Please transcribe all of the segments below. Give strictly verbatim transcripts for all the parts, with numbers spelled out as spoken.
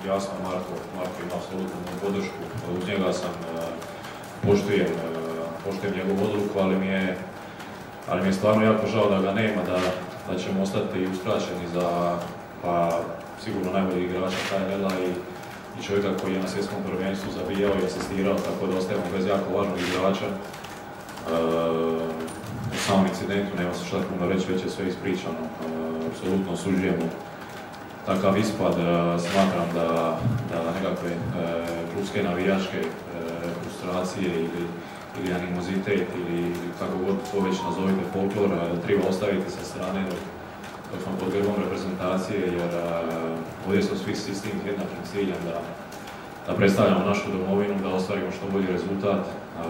jasno, Marko, Marko ima apsolutnu podršku, uz njega sam poštujem, poštujem njegovu odluku, ali mi je, ali mi je stvarno jako žao da ga nema, da, da ćemo ostati uskraćeni za, pa sigurno najbolji igrača K N L-a i, i čovjeka koji je na svjetskom prvenstvu zabijao i asistirao, tako da ostajemo bez jako važnog igrača. U samom incidentu nema se šta puno reći, već je sve ispričano. Apsolutno osuđujemo takav ispad. Smatram da, da nekakve klubske navijačke frustracije ili, ili animozitet ili kako god to već nazovite folklor treba ostaviti sa strane dok, dok smo pod grbom reprezentacije, jer ovdje smo svi s istim jednakim ciljem da, da predstavljamo našu domovinu, da ostvarimo što bolji rezultat.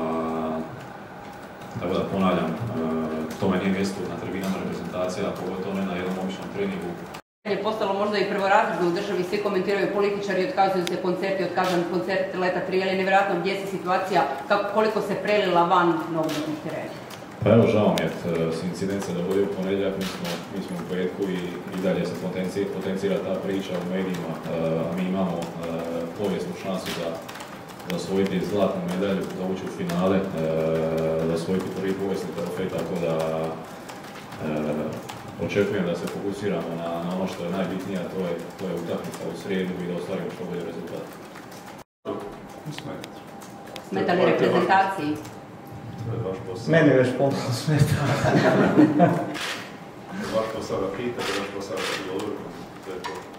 Tako da ponavljam, tome nije mjesto na tribinama reprezentacija, a pogotovo ne na jednom običnom treningu. Je postalo možda i prvorazredno u državi, svi komentiraju političari, otkazuju se koncerti, otkazan koncert Leta tri, ali nevjerojatno gdje se situacija, kako, koliko se prelila van nogometnih terena. Pa evo, žao mi je, incident se dogodio u ponedjeljak, mi smo, mi smo u petku i, i dalje se potencira ta priča u medijima, a mi imamo povijesnu šansu za da osvojiti zlatnu medalju, da ući u finale, da osvojiti prvi povijesni trofej, tako da e, očekujem da se fokusiramo na, na ono što je najbitnije, a to je, to je utakmica u srijedu i da ostvarimo što bolji rezultat. Smeta li reprezentaciji? To je vaš posao. Mene već pomalo smeta. Vaš posao da pitate, vaš posao da odgovorite, to je to.